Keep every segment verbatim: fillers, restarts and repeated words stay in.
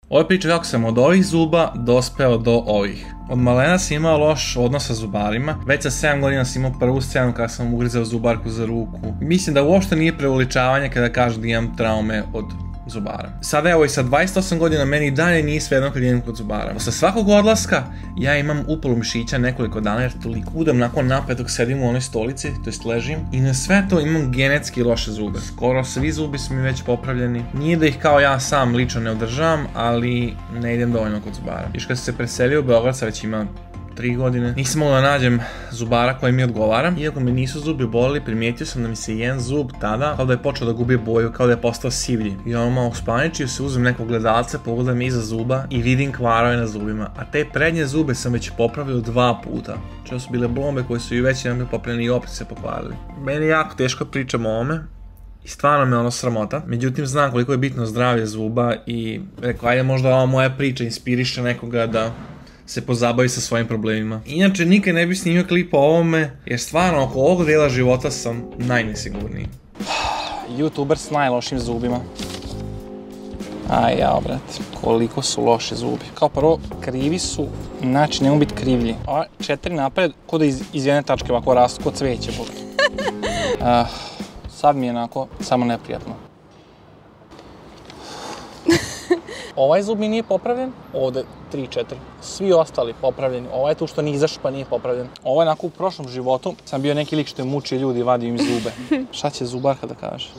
Ovo je priča kako sam od ovih zuba dospeo do ovih. Od malena sam imao loš odnos sa zubarima, već sa sedam godina sam imao prvu scenu kada sam ugrizao zubarku za ruku. Mislim da uopšte nije preuveličavanje kada kažem da imam traume od zubara. Sada evo i sa dvadeset osam godina meni dalje nije svejedno kad idem kod zubara. Posle svakog odlaska ja imam upalu mišića nekoliko dana jer toliko udam nakon napad dok sedim u onoj stolici, to jest ležim, i na sve to imam genetski loše zube. Skoro svi zubi su mi već popravljeni. Nije da ih kao ja sam lično ne održavam, ali ne idem dovoljno kod zubara. Još kad sam se preselio u Beograd, sad već ima tri godine, nisam mogao da nađem zubara koji mi odgovara. Iako me nisu zubi bolili, primijetio sam da mi se jedan zub tada kao da je počeo da gubi boju, kao da je postao sivlji. I ono malo uspaničio se, uzem nekog gledalca, pogledam iza zuba i vidim kvarove na zubima. A te prednje zube sam već popravio dva puta. Čeo su bile blombe koje su i već jedan bio popravljeni i opet se pokvarili. Meni je jako teško pričam o ovome. I stvarno me ono sramota. Međutim, znam koliko je bitno zdravlje zuba i rekao, ajde možda ova moja priča inspiriše nekoga da se pozabavi sa svojim problemima. Inače, nikad ne bi snimio klip o ovome, jer stvarno oko ovog dela života sam najnesigurniji. YouTuber s najlošim zubima. Aj jao, brate, koliko su loši zubi. Kao prvo, krivi su, znači ne mogu biti krivlji. Ova četiri napred, ko da iz, iz jedne tačke ovako rastu, ko cveće. Uh, sad mi je onako samo neprijatno. Ovaj zub mi nije popravljen, ovde tri četiri, svi ostali popravljeni, ovaj je tu što nije izašao pa nije popravljen. Ovo je onako u prošlom životu, sam bio neki lik što je mučio ljudi i vadio im zube. Šta će zubarka da kaže?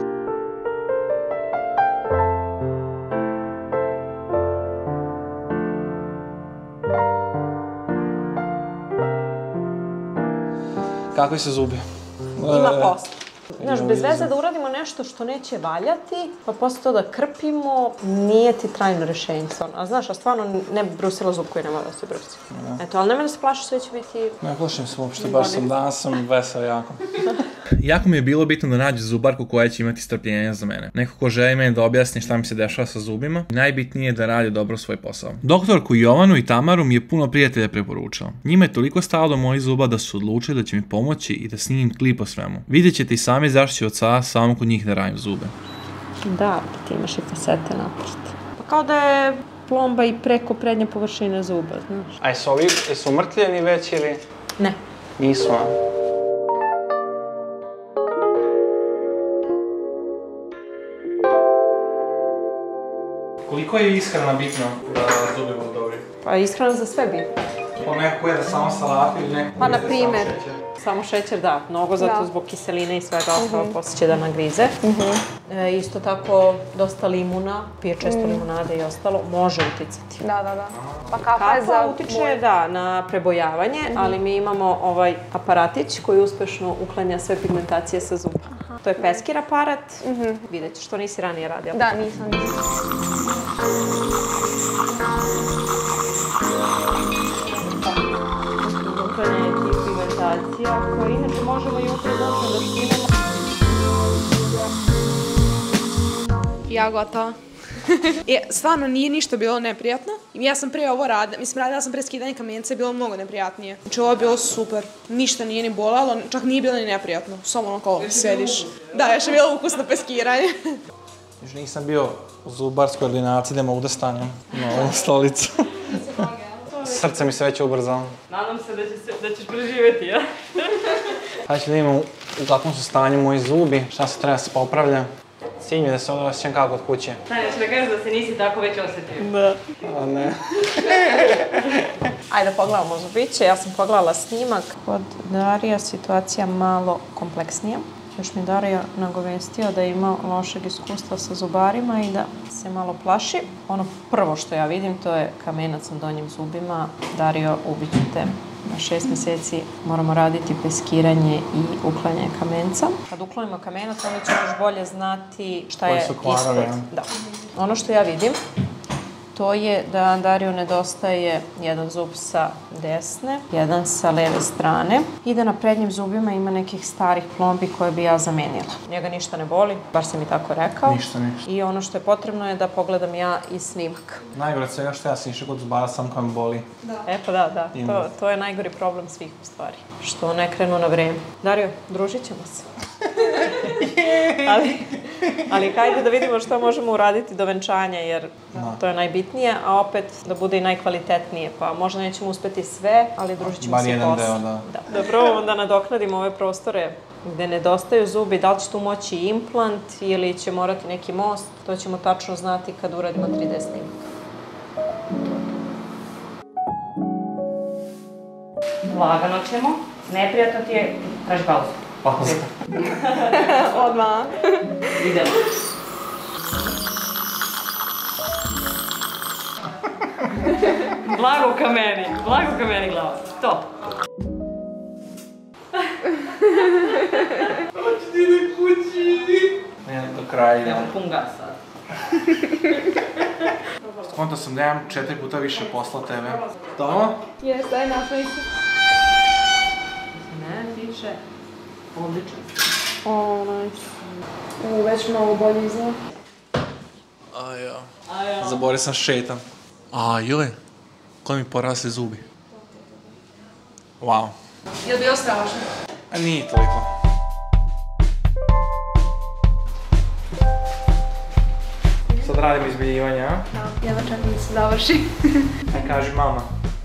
Kakvi su zubi? Ima posla. Znaš, bez veze da uradimo nešto što neće valjati, pa posle to da krpimo, nije ti trajno rešenje. A znaš, a stvarno ne bi brusila zub koji ne mora da se brusi. Eto, ali nema da se plaši, sve će biti... Ne plašim se uopšte, baš sam danas sam vesel jako. Jako mi je bilo bitno da nađu zubarku koja će imati strpljenja za mene. Neko ko želi meni da objasni šta mi se dešava sa zubima. Najbitnije je da radi dobro svoj posao. Doktorku Jovanu i Tamaru mi je puno prijatelja preporučao. Njima je toliko stalo do mojih zuba da su odlučili da će mi pomoći i da snimim klip o svemu. Vidjet ćete i sami zašto ću od sada samo kod njih da radim zube. Da, ti imaš i facete napred. Pa kao da je plomba i preko prednje površine zuba, znaš. A jesu ovi, jesu umrtljeni već ili? Ne. Nisu, a? Koliko je ishrana bitno da zubi budu dobri? Pa ishrana za sve bitno. Pa neko jede samo salatu ili neko pa, jede na primer, samo šećer? Samo šećer, da. Mnogo, zato da. Zbog kiseline i svega uh-huh. ostalo posle će da nagrize. Uh-huh. e, isto tako, dosta limuna, pije često mm. limunade i ostalo, može uticati. Da, da, da. Pa kafa, kafa je za... utiče, moj... da, na prebojavanje, uh-huh. ali mi imamo ovaj aparatić koji uspešno uklanja sve pigmentacije sa zuba. Aha. To je peskir aparat. Uh-huh. Vidjet ćeš, što nisi ranije radila. Da, nisam, nisam. Uklanja pigmentacija koje inače možemo i ultrazvučnom da snimamo. Ja gotova. E, stvarno nije ništa bilo neprijatno. Ja sam pre ovo radila, mislim radila sam pre skidanje kamenca, je bilo mnogo neprijatnije. Znači ovo je bilo super, ništa nije ni bolalo, čak nije bilo ni neprijatno, samo ono kao sediš. Da, još je bilo ukusno peskiranje. Još nisam bio u zubarskoj ordinaciji da mogu da stanem na ovu stolicu. Srce mi se već ubrzalo. Nadam se da, će se, da ćeš preživjeti, ja? Sada ću da imam u kakvom su stanju moji zubi, šta se treba se popravlja. Cilj mi je da se onda osjećam kako od kuće. Sanja, ću da kažeš da se nisi tako već osjetio. Da. A ne. Ajde pogledamo zubiće, ja sam pogledala snimak. Kod Darija situacija malo kompleksnija. Još mi Dario nagovestio da ima lošeg iskustva sa zubarima i da se malo plaši. Ono prvo što ja vidim to je kamenac na donjim zubima. Dario, ubiću te. Na šest mjeseci moramo raditi peskiranje i uklanjanje kamenca. Kad uklonimo kamenac, onda ćemo još bolje znati šta je ispod. Da. Ono što ja vidim, to je da Dariju nedostaje jedan zub sa desne, jedan sa leve strane i da na prednjim zubima ima nekih starih plombi koje bi ja zamenila. Njega ništa ne boli, bar sam mi tako rekao. Ništa, ništa. I ono što je potrebno je da pogledam ja i snimak. Najgore svega što ja sam išao kod zubara sam koja me boli. Da. E pa da, da. To, to je najgori problem svih u stvari. Što ne krenu na vreme. Dario, družit ćemo se. Ali Ali hajde da vidimo što možemo uraditi do venčanja, jer to je najbitnije, a opet da bude i najkvalitetnije. Pa možda nećemo uspeti sve, ali družit ćemo se posle. Deo, da. Da probamo da nadoknadimo ove prostore gde nedostaju zubi, da li će tu moći implant ili će morati neki most, to ćemo tačno znati kad uradimo tri D snimak. Lagano ćemo, neprijatno ti je, traži pauzu. Pauzu. Odmah. Idemo. Blago ka meni, blago ka meni glava. To. Hoće ti na kući. Ne, do kraja idemo. Pun gas sad. Skonto sam da imam četiri puta više posla tebe. To? Jes, daj napravi se. Ne, tiše. Odlično. O, nice. U, već mnogo bolje izgleda. Ajo. Zaborio sam šetam. Ajoj. Ko mi porasli zubi. Wow. Je li bio strašno? A nije toliko. Sad radim izbiljivanje, a? Da, jedva čekam da se završi. Ne kaži mama.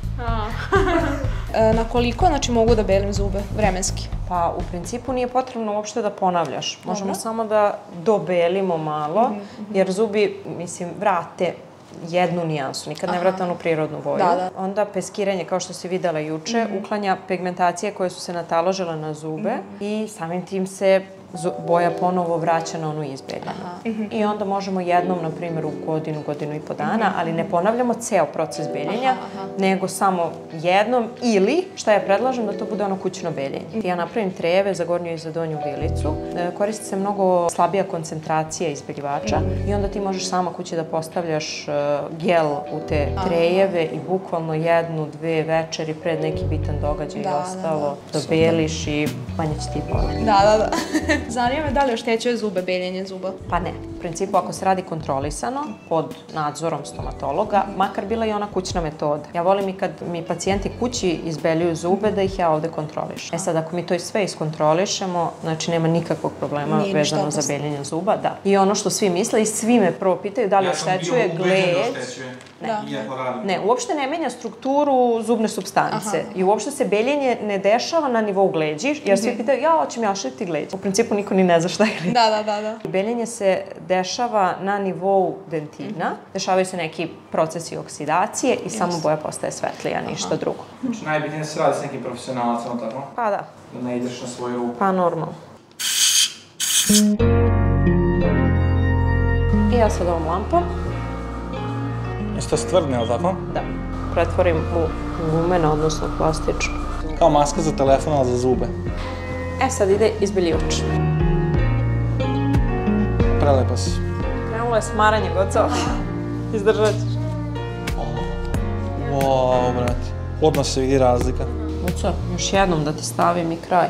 E, na koliko, znači, mogu da belim zube, vremenski? Pa u principu nije potrebno uopšte da ponavljaš. Možemo samo da dobelimo malo, jer zubi, mislim, vrate jednu nijansu, nikad ne vrate onu prirodnu boju. Da, da. Onda peskiranje, kao što si videla juče, uklanja pigmentacije koje su se nataložile na zube i samim tim se boja ponovo vraća na onu izbeljenu. I onda možemo jednom, na primjer, u godinu, godinu i po dana, ali ne ponavljamo ceo proces beljenja, nego samo jednom ili, šta ja predlažem, da to bude ono kućno beljenje. Ja napravim treve za gornju i za donju vilicu, koristi se mnogo slabija koncentracija izbeljivača i onda ti možeš sama kući da postavljaš gel u te trejeve i bukvalno jednu, dve večeri pred neki bitan događaj i ostalo, da beliš i manje će ti pola. Da, da, da. Zanima me da li oštećuje zube, beljenje zuba? Pa ne. U principu, ako se radi kontrolisano, pod nadzorom stomatologa, makar bila i ona kućna metoda. Ja volim i kad mi pacijenti kući izbeljuju zube, da ih ja ovde kontrolišem. E sad, ako mi to i sve iskontrolišemo, znači nema nikakvog problema vezano za beljenje zuba, da. I ono što svi misle i svi me prvo pitaju da li oštećuje gled. Ne, uopšte ne menja strukturu zubne supstance i uopšte se beljenje ne dešava na nivou gleđi, jer svi pitaju, ja, hoćem ja oštetiti gleđ. U principu niko ni ne zna šta je gleđ. Da, da, da, da. Beljenje se dešava na nivou dentina, dešavaju se neki procesi oksidacije i samo boja postaje svetlija, ništa drugo. Znači najbitnije se radi s nekim profesionalacom, tako? Pa da. Da ne ideš na svoju ruku. Pa normalno. I ja sad ovom lampom. Jesi to stvrdne, ali tako? Da. Pretvorim u gumena, odnosno plastičnu. Kao maska za telefon, ali za zube. E, sad ide izbeljivač. Prelepa si. Krenulo je smaranje, gotovo. Izdržat ćeš. Wow, brate. Odmah se vidi razlika. Uco, još jednom da ti stavim i kraj.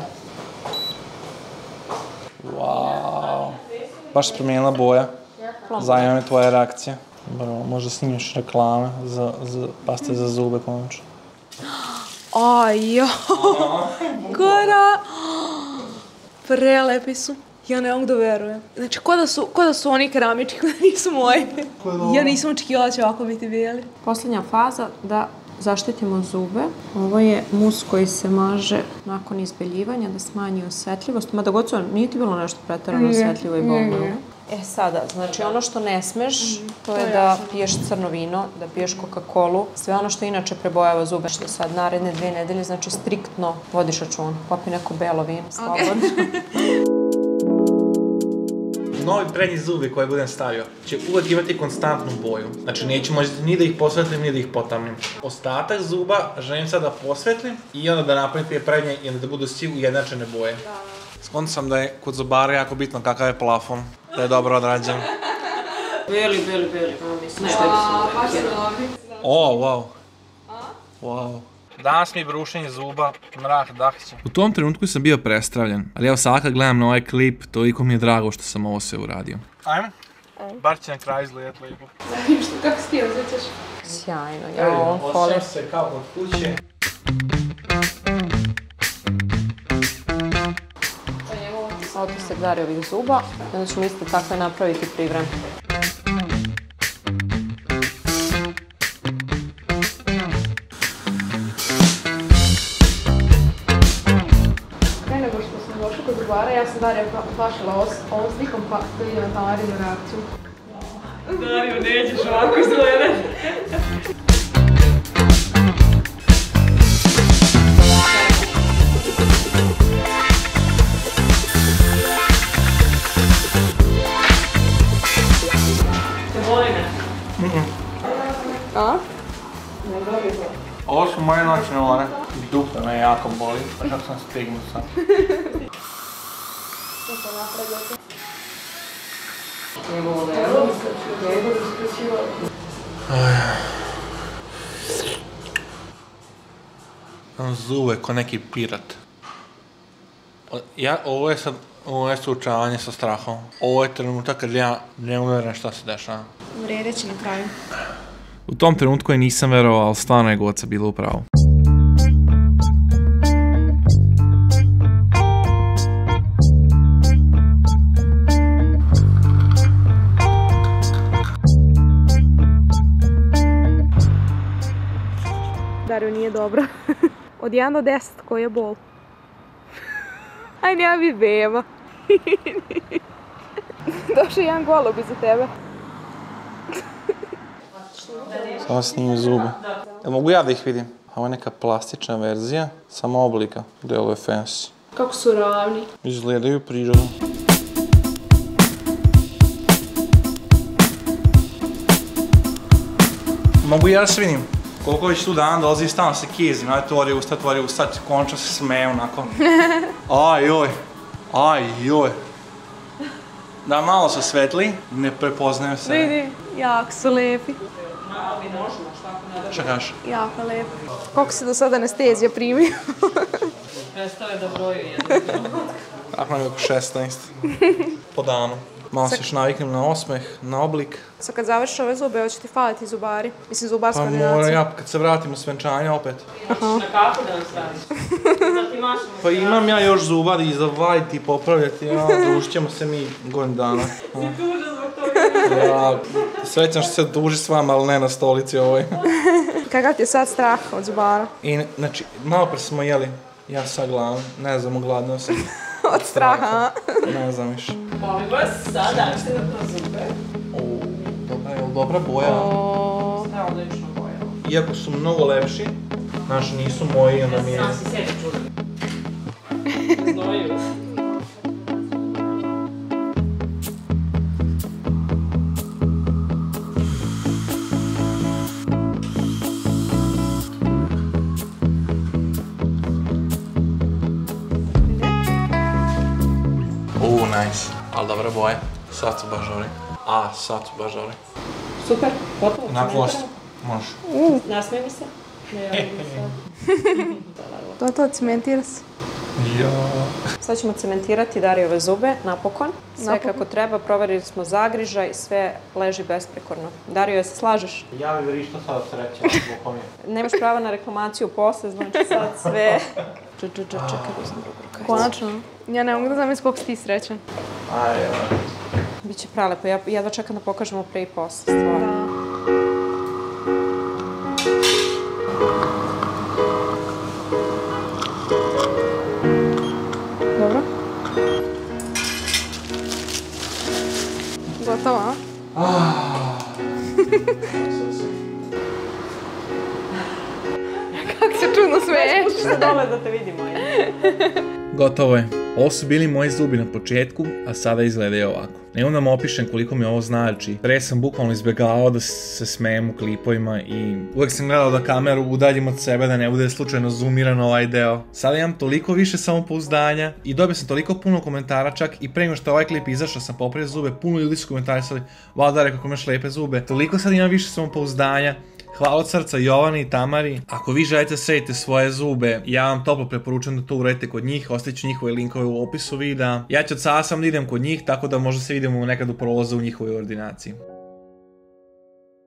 Wow. Baš se promijenila boja. Zanima me tvoja reakcija. Bravo, možda snimiš reklame za paste za zube konačno. Ajo, Gora! Prelepi su. Ja ne mogu da verujem. Znači, ko da su, ko da su oni keramički, ko da nisu moji. Ja nisam očekivala da će ovako biti bijeli. Posljednja faza da zaštitimo zube. Ovo je mus koji se maže nakon izbeljivanja da smanji osjetljivost. Mada gotovo nije ti bilo nešto preterano osjetljivo i bolno. E sada, znači ono što ne smeš, to je da piješ crno vino, da piješ Coca-Colu, sve ono što inače prebojava zube. Što sad naredne dve nedelje, znači striktno vodiš račun. Popi neko belo vino, slobodno. Novi prednji zubi koje budem stavio će uvek imati konstantnu boju. Znači neću moći ni da ih posvetlim, ni da ih potamnim. Ostatak zuba želim sad da posvetlim i onda da napravim prije prednje i onda da budu svi ujednačene boje. Skonto sam da je kod zubara jako bitno kakav je plafon, da je dobro odrađen. Beli, beli, beli. Mislim što je baš se dobri. O, wow. Wow. Danas mi je brušenje zuba, mrak, dahiće. U tom trenutku sam bio prestravljen, ali evo sad kad gledam na ovaj klip, toliko mi je drago što sam ovo sve uradio. Ajmo? Bar će na kraju izgledat lijepo. Kako si ti osjećaš? Sjajno, ja ovom folim. Osjećam se kao kod kuće. autosek Darijevih zuba. I onda ćemo isto tako napraviti privrem. Pre nego što smo došli kod zubara, ja sam Darija plašila ovom slikom pa da idemo na Marinu reakciju. Dariju, nećeš ovako izgledati. A? Ovo su moje noćne more. Dupe me jako boli, pa čak sam stignut sad. Imam zube ko neki pirat. Ja, ovo je sad, ovo je suočavanje sa strahom. Ovo je trenutak kad ja ne uvjerujem šta se dešava. Vrijedit će na kraju. U tom trenutku je nisam verovao, ali stvarno je Goca bila u pravu. Dariju nije dobro. Od jedan do deset koji je bol? Aj, nema bi beba. Došao jedan golub iza tebe. Samo snimim zube. Jel mogu ja da ih vidim? Ovo je neka plastična verzija, samo oblika. Deluje fancy. Kako su ravni. Izgledaju prirodno. Mogu ja da se vidim? Koliko već tu dan dolazi stalno se kizim, ajde tvori usta, tvori usta, končno se smeju onako. Aj joj, aj joj. Da, malo su svetli, ne prepoznaju se. Vidi, jako su lepi. Šta kažeš? Jako lepi. Koliko si do sada anestezija primio? Prestao je da broju jedno. Tako nam je oko šesnaest. Po danu. Malo se još naviknem na osmeh, na oblik. Sad kad završiš ove zube, hoće ti faliti zubari. Mislim, zubarska Pa ordinacija. mora ja, kad se vratim u svenčanje opet. Na kafu da nam staviš. Sad ti mašamo. Pa imam ja još zubar i zavaditi i popravljati, ja, družit ćemo se mi godin dana. Si tužan zbog toga. Ja, srećan što se duži s vama, ali ne na stolici ovoj. Kakav ti je sad strah od zubara? I, znači, malo pre smo jeli, ja sad gladan, ne znam, ogladnio sam. Od straha, Ne znam više. Molim vas, sada ćete na to zube. O, dobra, je li dobra boja? Ne, odlično boja. Iako su mnogo lepši, znaš, nisu moji, onda mi je... Sam si sebi čudan. Znoju. Uuu, nice. Ali dobra boja. Sad su baš dobri. A, sad su baš dobri. Super, gotovo. Na post. Može. Nasmej mi se. Ne javim se. to je to, cementira se. Ja. Sad ćemo cementirati Darijeve zube, napokon. Sve Napokon. kako treba, proverili smo zagrižaj, sve leži besprekorno. Dario, jel se slažeš? Ja bi vrišto sad sreća, zbog mi. Nemaš prava na reklamaciju posle, znači sad sve... Ču, ču, ču, čekaj, da sam drugu rukavicu. Konačno. Ja ne mogu da znam iz koliko si ti srećan. Aj, ja. Biće pralepo, ja jedva čekam da pokažemo pre i posle stvari. Dobro. Gotovo, a? Kako se čudno smeješ. Što dole da te vidimo. Gotovo je. Ovo su bili moji zubi na početku, a sada izgledaju ovako. Ne onda vam opišem koliko mi ovo znači. Pre sam bukvalno izbjegavao da se smijem u klipovima i uvijek sam gledao da kameru udaljim od sebe, da ne bude slučajno zoomiran ovaj deo. Sada imam toliko više samopouzdanja i dobio sam toliko puno komentara, čak i pre nego što je ovaj klip izašao sam popravio zube, puno ljudi su komentarisali, wow Dare kako imaš lepe zube. Toliko sad imam više samopouzdanja. Hvala od srca Jovani i Tamari. Ako vi želite srediti svoje zube, ja vam toplo preporučujem da to uradite kod njih, ostavit ću njihove linkove u opisu videa. Ja ću od sada sam da idem kod njih, tako da možda se vidimo nekad u prolazu u njihovoj ordinaciji.